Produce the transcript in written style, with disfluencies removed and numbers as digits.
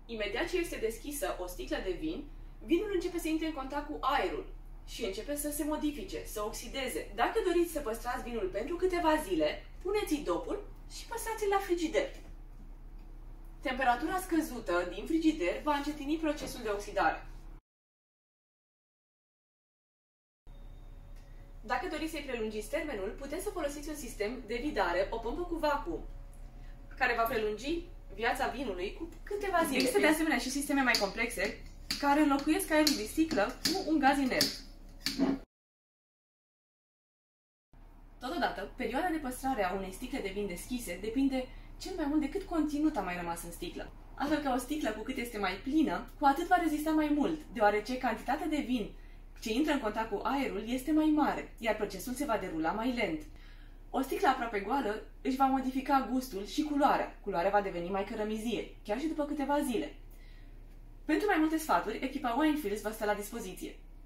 Imediat ce este deschisă o sticlă de vin, vinul începe să intre în contact cu aerul și începe să se modifice, să oxideze. Dacă doriți să păstrați vinul pentru câteva zile, puneți-i dopul și păstrați-l la frigider. Temperatura scăzută din frigider va încetini procesul de oxidare. Dacă doriți să-i prelungiți termenul, puteți să folosiți un sistem de vidare, o pompă cu vacuum, care va prelungi viața vinului cu câteva zile. Există de asemenea și sisteme mai complexe care înlocuiesc aerul din sticlă cu un gaz inert. Totodată, perioada de păstrare a unei sticle de vin deschise depinde cel mai mult de cât conținut a mai rămas în sticlă. Astfel că o sticlă cu cât este mai plină, cu atât va rezista mai mult, deoarece cantitatea de vin ce intră în contact cu aerul este mai mare, iar procesul se va derula mai lent. O sticlă aproape goală își va modifica gustul și culoarea. Culoarea va deveni mai cărămizie, chiar și după câteva zile. Pentru mai multe sfaturi, echipa Winefields vă stă la dispoziție.